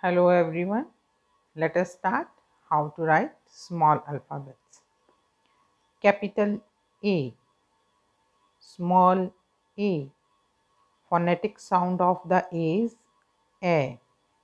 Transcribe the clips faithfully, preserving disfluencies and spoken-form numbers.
Hello everyone. Let us start how to write small alphabets. Capital A, small a. Phonetic sound of the A is A.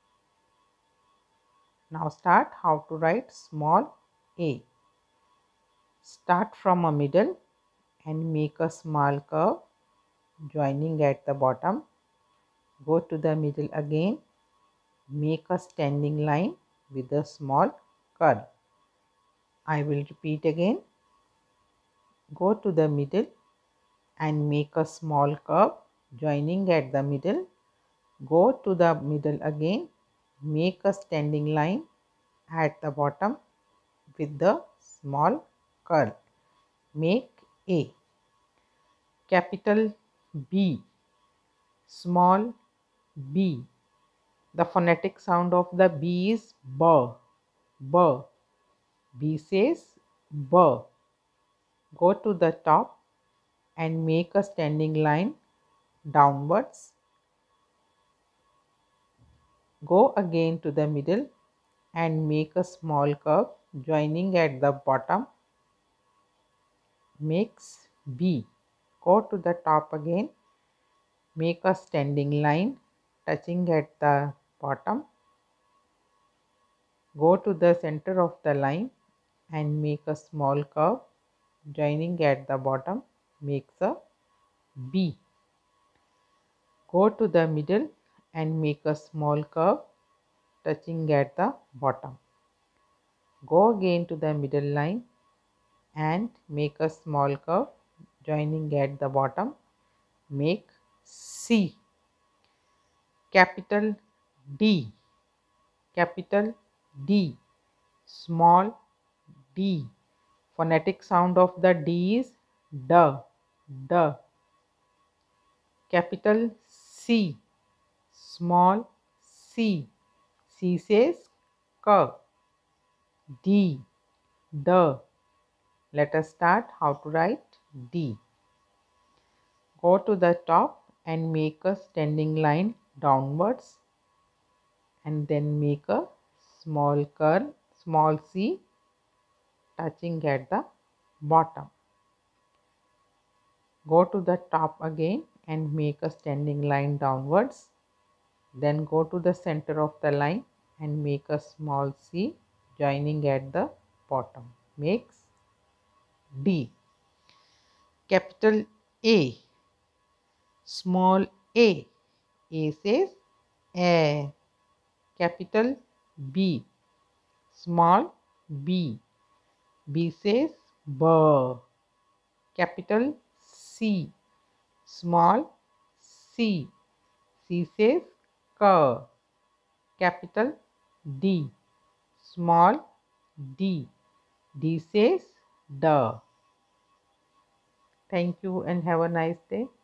Now start how to write small a. Start from a middle and make a small curve joining at the bottom. Go to the middle again. Make a standing line with a small curve. I will repeat again. Go to the middle and make a small curve joining at the middle. Go to the middle again. Make a standing line at the bottom with the small curve. Make A. Capital B, small b. The phonetic sound of the B is B. B. B says B. Go to the top and make a standing line downwards. Go again to the middle and make a small curve joining at the bottom. Makes B. Go to the top again. Make a standing line touching at the bottom. Go to the center of the line and make a small curve joining at the bottom. Makes a B. Go to the middle and make a small curve touching at the bottom. Go again to the middle line and make a small curve joining at the bottom. Make C. Capital D, capital D, small d. Phonetic sound of the D is D, D. Capital C, small c. C says K. D, D. Let us start how to write D. Go to the top and make a standing line downwards and then make a small curve, small c, touching at the bottom. Go to the top again and make a standing line downwards. Then go to the center of the line and make a small c joining at the bottom. Makes D. Capital A, small a. A says A. Capital B, small b. B says B. Capital C, small c. C says K. Capital D, small d. D says D. Thank you and have a nice day.